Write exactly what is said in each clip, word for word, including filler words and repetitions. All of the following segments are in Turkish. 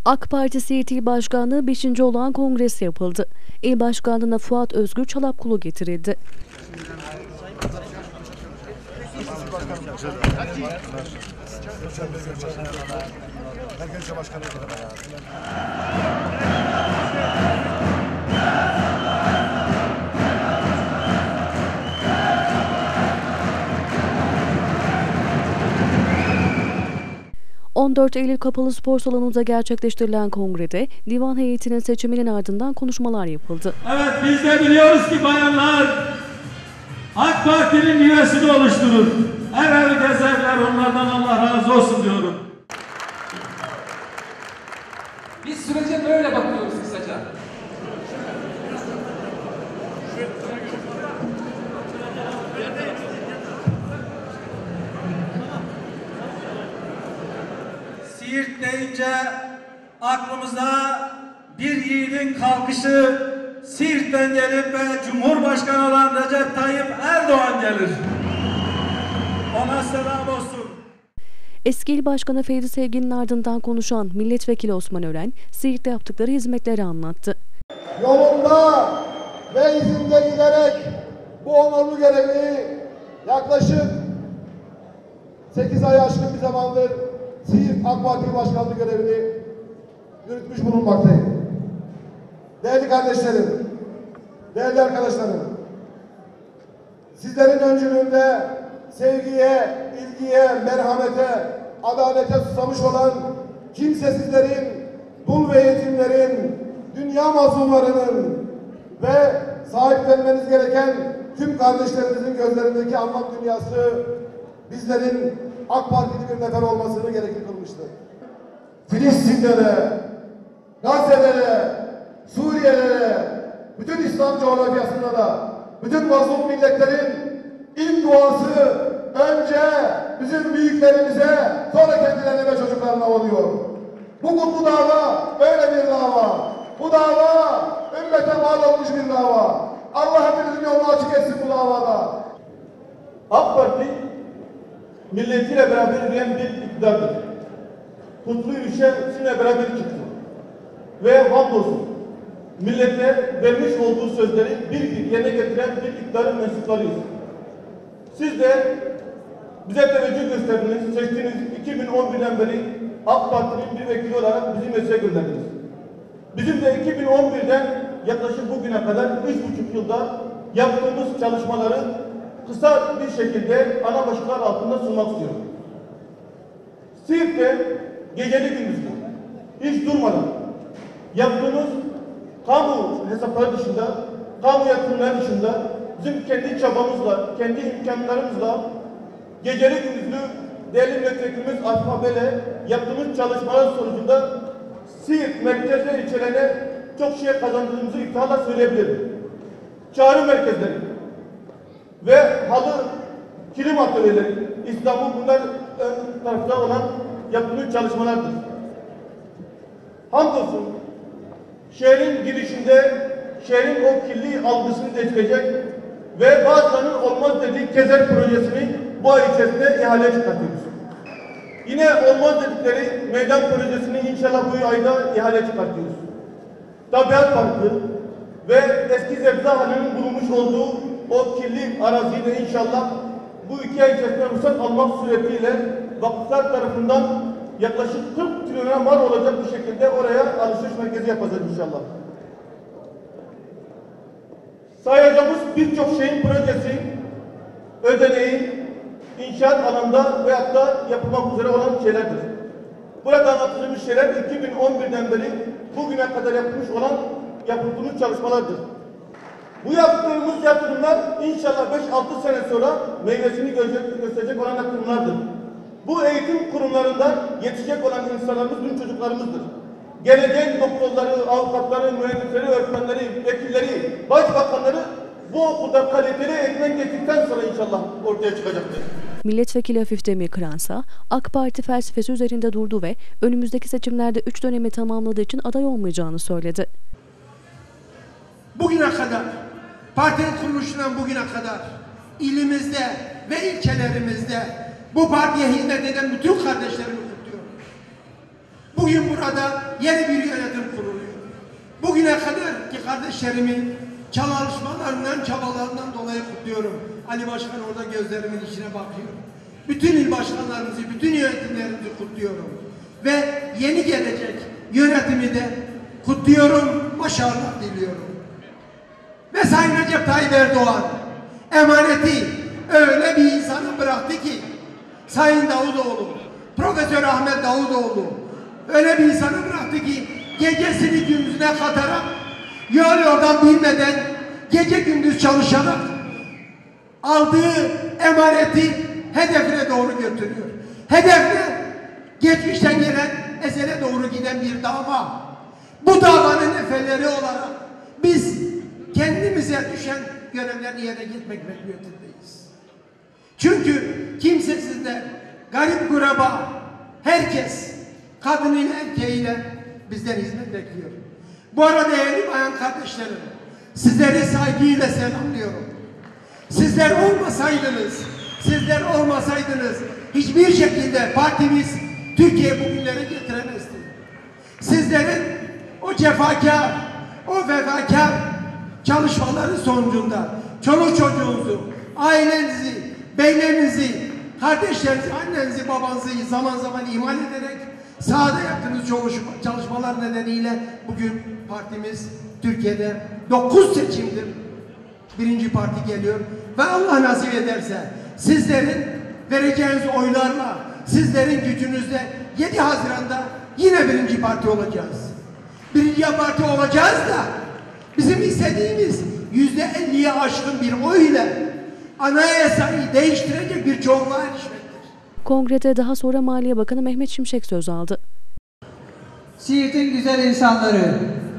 AK Parti Siirt İl Başkanlığı beşinci olan kongresi yapıldı. İl Başkanlığı'na Fuat Özgür Çolakulu getirildi. on dört Eylül Kapalı Spor Salonu'nda gerçekleştirilen kongrede divan heyetinin seçiminin ardından konuşmalar yapıldı. Evet, biz de biliyoruz ki bayanlar AK Parti'nin üyesini oluşturur. Her ev gezerler, onlardan Allah razı olsun diyorum. Biz sürece böyle bakıyoruz kısaca. Siirt deyince aklımıza bir yiğidin kalkışı, Siirt'ten gelip ve Cumhurbaşkanı olan Recep Tayyip Erdoğan gelir. Ona selam olsun. Eski İl Başkanı Feyzi Sevgin'in ardından konuşan Milletvekili Osman Ören, Siirt'te yaptıkları hizmetleri anlattı. Yolunda ve izinde giderek bu onurlu görevi yaklaşık sekiz ay aşkın bir zamandır Siirt AK Parti Başkanlığı görevini yürütmüş bulunmaktayım. Değerli kardeşlerim, değerli arkadaşlarım, sizlerin öncülüğünde sevgiye, ilgiye, merhamete, adalete susamış olan kimsesizlerin, dul ve yetimlerin, dünya mazlumlarının ve sahiplenmeniz gereken tüm kardeşlerimizin gözlerindeki anlam dünyası bizlerin AK Partili bir nefer olmasını gerekli kılmıştır. Filistin'de de, Gazze'de de, Suriye'de de, bütün İslam coğrafyasında da, bütün mazlum milletlerin ilk duası önce bizim büyüklerimize, sonra kendilerine ve çocuklarına oluyor. Bu kutlu dava böyle bir dava. Bu dava ümmete mal olmuş bir dava. Allah hepinizin yolunu açık etsin bu davada. AK Parti milletiyle beraber yürüyen bir iktidardır. Kutlu yürüyüşe sizinle beraber çıktı. Ve hamdolsun millete vermiş olduğu sözleri bir bir yerine getiren bir iktidarın mensuplarıyız. Siz de bize teveccüh gösterdiniz, seçtiğiniz iki bin on birden beri AK Parti'nin bir vekili olarak bizi meclise gönderdiniz. Bizim de iki bin on birden yaklaşık bugüne kadar üç buçuk yılda yaptığımız çalışmaları kısa bir şekilde ana başlıklar altında sunmak istiyorum. Siirt'te geceli gündüzlü, hiç durmadan yaptığımız kamu hesapları dışında, kamu yatırımları dışında bizim kendi çabamızla, kendi imkanlarımızla geceli gündüzlü değerli milletvekilimiz Asma Bey'le yaptığımız çalışmalar sonucunda Siirt merkez ve ilçelerine çok şey kazandığımızı iftiharla söyleyebilirim. Çağrı merkezleri ve halı kilim atölyeleri, İstanbul bunlar ön tarafta olan yaptığımız çalışmalardır. Hamdolsun şehrin girişinde şehrin o kirli algısını değiştirecek ve bazılarının olmaz dediği Kezer projesini bu ay içerisinde ihaleye çıkartıyoruz. Yine olmaz dedikleri meydan projesini inşallah bu ayda ihaleye çıkartıyoruz. Tabiat Parkı ve eski Zebzahane'nin bulunmuş olduğu o kirli araziyi de inşallah bu iki ay içerisinde ruhsat almak suretiyle vakıflar tarafından yaklaşık kırk trilyona mal olacak bir şekilde oraya alışveriş merkezi yapacağız inşallah. Sayacağımız birçok şeyin projesi, ödeneği, inşaat alanında veyahut da yapılmak üzere olan şeylerdir. Burada anlattığımız şeyler iki bin on birden beri bugüne kadar yapılmış olan yapıldığımız çalışmalardır. Bu yaptığımız yatırımlar inşallah beş altı sene sonra meyvesini gösterecek olan yatırımlardır. Bu eğitim kurumlarından yetişecek olan insanlarımız bizim çocuklarımızdır. Geleceğin doktorları, avukatları, mühendisleri, öğretmenleri, vekilleri, başbakanları bu okulda kaliteli eğitimden geçtikten sonra inşallah ortaya çıkacaktır. Milletvekili Hafif Demirkıransa AK Parti felsefesi üzerinde durdu ve önümüzdeki seçimlerde üç dönemi tamamladığı için aday olmayacağını söyledi. Bugüne kadar, partinin kuruluşundan bugüne kadar ilimizde ve ilçelerimizde bu partiye hizmet eden bütün kardeşlerimi kutluyorum. Bugün burada yeni bir yönetim kuruluyor. Bugüne kadar ki kardeşlerimi çalışmalarından, çabalarından dolayı kutluyorum. Ali Başkan orada gözlerimin içine bakıyor. Bütün il başkanlarımızı, bütün yönetimlerimizi kutluyorum. Ve yeni gelecek yönetimi de kutluyorum, başarılar diliyorum. Ve Sayın Recep Tayyip Erdoğan emaneti öyle bir insanı bıraktı ki, Sayın Davutoğlu, Profesör Ahmet Davutoğlu öyle bir insanı bıraktı ki gecesini gündüzüne katarak, yol yordan bilmeden, gece gündüz çalışarak aldığı emaneti hedefine doğru götürüyor. Hedefine geçmişten gelen ezele doğru giden bir dava. Bu davanın efeleri olarak biz kendimize düşen görevleri yerine getirmek mecburiyetindeyiz. Çünkü kimsesizler, garip kuraba, herkes kadınıyla erkeğiyle bizden hizmet bekliyor. Bu arada değerli bayan kardeşlerim, sizleri saygıyla selamlıyorum. Sizler olmasaydınız, sizler olmasaydınız hiçbir şekilde partimiz Türkiye bugünlere getiremezdi. Sizlerin o cefakar, o vefakar çalışmaları sonucunda çoluk çocuğunuzu, ailenizi, beylerinizi, kardeşlerinizi, annenizi, babanızı zaman zaman ihmal ederek sahada yaptığınız çalışmalar nedeniyle bugün partimiz Türkiye'de dokuz seçimdir birinci parti geliyor ve Allah nasip ederse sizlerin vereceğiniz oylarla, sizlerin gücünüzle yedi Haziran'da yine birinci parti olacağız. Birinci parti olacağız da bizim istediğimiz yüzde elliye aşkın bir oy ile anayasayı değiştirecek bir çoğunluğa erişmektir. Kongrede daha sonra Maliye Bakanı Mehmet Şimşek söz aldı. Siirt'in güzel insanları,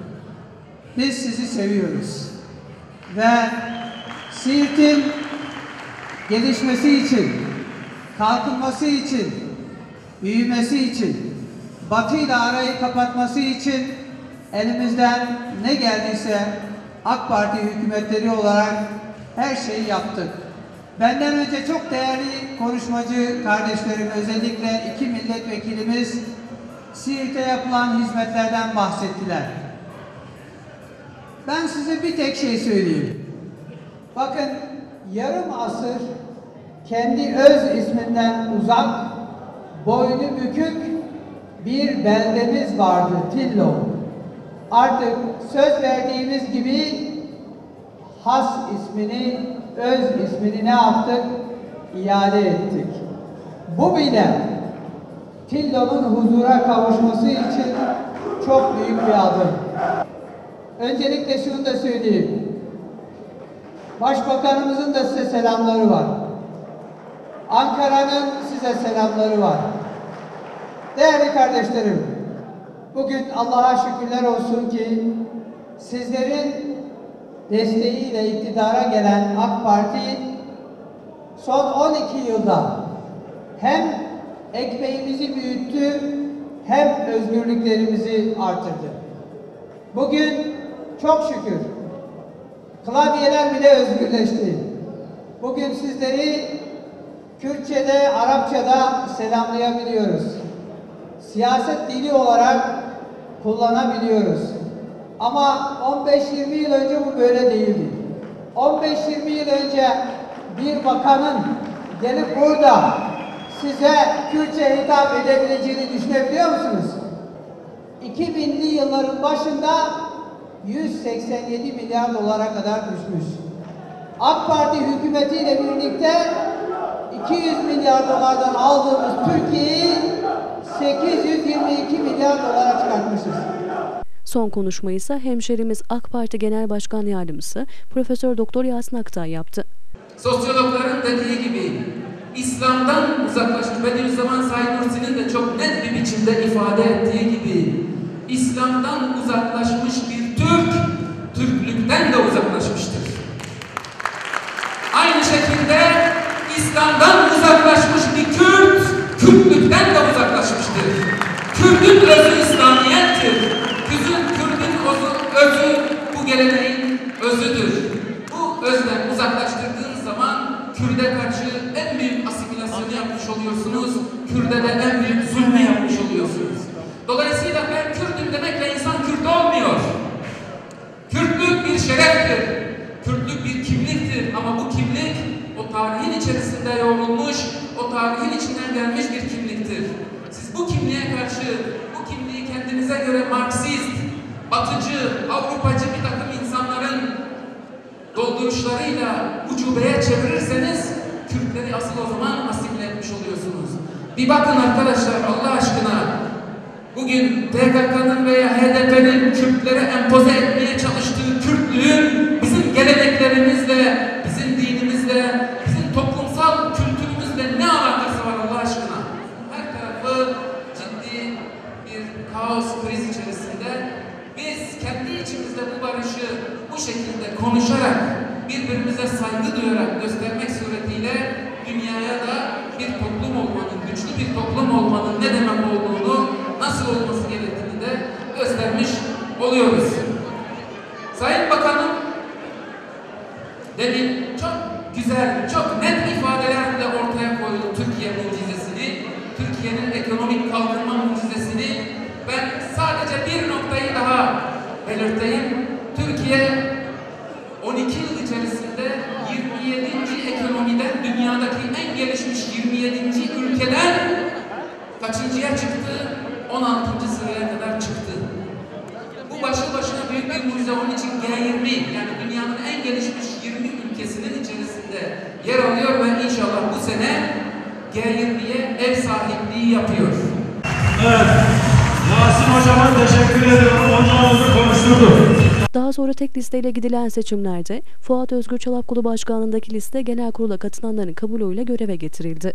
biz sizi seviyoruz. Ve Siirt'in gelişmesi için, kalkınması için, büyümesi için, Batı ile arayı kapatması için elimizden ne geldiyse AK Parti hükümetleri olarak her şeyi yaptık. Benden önce çok değerli konuşmacı kardeşlerim, özellikle iki milletvekilimiz Siirt'e yapılan hizmetlerden bahsettiler. Ben size bir tek şey söyleyeyim. Bakın, yarım asır kendi öz isminden uzak, boynu bükük bir beldemiz vardı, Tillo. Artık söz verdiğimiz gibi has ismini, öz ismini ne yaptık? İade ettik. Bu bile Tillo'nun huzura kavuşması için çok büyük bir adım. Öncelikle şunu da söyleyeyim. Başbakanımızın da size selamları var. Ankara'nın size selamları var. Değerli kardeşlerim, bugün Allah'a şükürler olsun ki sizlerin desteğiyle iktidara gelen AK Parti son on iki yılda hem ekmeğimizi büyüttü hem özgürlüklerimizi artırdı. Bugün çok şükür klavyeler bile özgürleşti. Bugün sizleri Kürtçe'de, Arapça'da selamlayabiliyoruz. Siyaset dili olarak kullanabiliyoruz. Ama on beş yirmi yıl önce bu böyle değildi. on beş yirmi yıl önce bir bakanın gelip burada size Kürtçe hitap edebileceğini düşünebiliyor musunuz? iki binli yılların başında yüz seksen yedi milyar dolara kadar düşmüş. AK Parti hükümetiyle birlikte iki yüz milyar dolardan aldığımız Türkiye'yi sekiz yüz yirmi iki milyar dolara çıkartmışız. Son konuşmayı ise hemşerimiz AK Parti Genel Başkan Yardımcısı Profesör Doktor Yasin Aktay yaptı. Sosyologların dediği gibi İslam'dan uzaklaşmış, Bediüzzaman Said Nursi'nin de çok net bir biçimde ifade ettiği gibi İslam'dan uzaklaşmış bir Türk, Türklükten de uzaklaşmıştır. Aynı şekilde İslam'dan uzaklaşmış bir Kürt, Kürtlükten de uzaklaşmıştır. Kürt'ün özü İslamiyettir. Kürt'ün özü bu geleneğin özüdür. Bu özden uzaklaştırdığınız zaman Kürt'e karşı en büyük asimilasyonu yapmış oluyorsunuz. Kürt'e de en büyük zulmü yapmış oluyorsunuz. Dolayısıyla tarihin içinden gelmiş bir kimliktir. Siz bu kimliğe karşı, bu kimliği kendinize göre Marksist, Batıcı, Avrupacı bir takım insanların dolduruşlarıyla ucubeye çevirirseniz Kürtleri asıl o zaman asimile etmiş oluyorsunuz. Bir bakın arkadaşlar Allah aşkına, bugün P K K'nın veya H D P'nin Kürtlere empoze etmeye çalıştığı Kürtlüğün bizim geleneklerimizle, bizim dinimizle, bizim toplumsal kültürümüzle ne alakası var Allah aşkına? Her tarafı ciddi bir kaos, kriz içerisinde. Biz kendi içimizde bu barışı bu şekilde konuşarak, birbirimize saygı duyarak göstermek suretiyle dünyaya da bir toplum olmanın, güçlü bir toplum olmanın ne demek olduğunu, nasıl olması gerektiğini de göstermiş oluyoruz. Sayın Bakanım, demin çok güzel, çok net ifadelerle ortaya koydu Türkiye mucizesini, Türkiye'nin ekonomik kalkınma mucizesini. Ben sadece bir noktayı daha belirteyim. Türkiye on iki yıl içerisinde yirmi yedinci ekonomiden, dünyadaki en gelişmiş yirmi yedinci ülkeden kaçıncıya çıktı? on altıncı sıraya kadar çıktı. Bu başlı başına büyük bir mucize. Onun için G yirmi, yani dünyanın en gelişmiş yirmi ülkesinin içerisinde yer alıyor ve inşallah bu sene G yirmiye ev sahipliği yapıyor. Evet. Yasin Hocama teşekkür ederim. Onlarımızı konuşturduk. Daha sonra tek listeyle gidilen seçimlerde Fuat Özgür Çolakulu başkanlığındaki liste genel kurula katılanların kabulüyle göreve getirildi.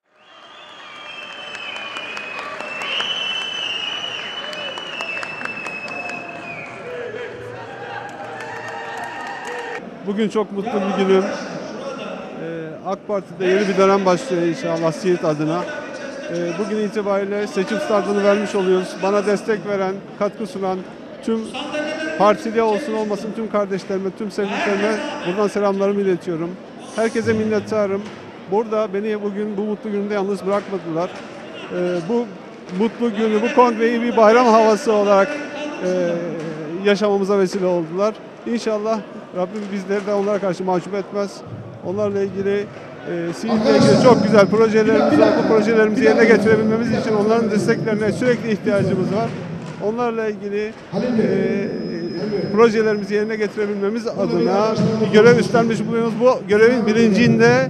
Bugün çok mutlu bir günüm. Ee, AK Parti'de yeni bir dönem başlıyor inşallah Siirt adına. Ee, bugün itibariyle seçim startını vermiş oluyoruz. Bana destek veren, katkı sunan tüm partili olsun olmasın tüm kardeşlerime, tüm sevdiklerime buradan selamlarımı iletiyorum. Herkese minnettarım. Burada beni bugün bu mutlu günümde yalnız bırakmadılar. Ee, bu mutlu günü, bu kongreyi bir bayram havası olarak e, yaşamamıza vesile oldular. İnşallah Rabbim bizleri de onlara karşı mahcup etmez. Onlarla ilgili, e, Siirt'le ilgili çok güzel projelerimiz var. Bu projelerimizi yerine getirebilmemiz için onların desteklerine sürekli ihtiyacımız var. Onlarla ilgili e, projelerimizi yerine getirebilmemiz adına bir görev üstlenmiş bulunuyoruz. Bu görevin bilincinde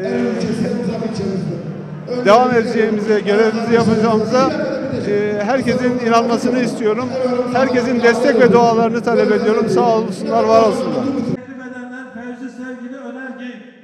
e, devam edeceğimize, görevimizi yapacağımıza e, herkesin inanmasını istiyorum. Herkesin destek ve dualarını talep ediyorum. Sağ olsunlar, var olsunlar. Teklif edenler Fevzi Sevgili Önergey.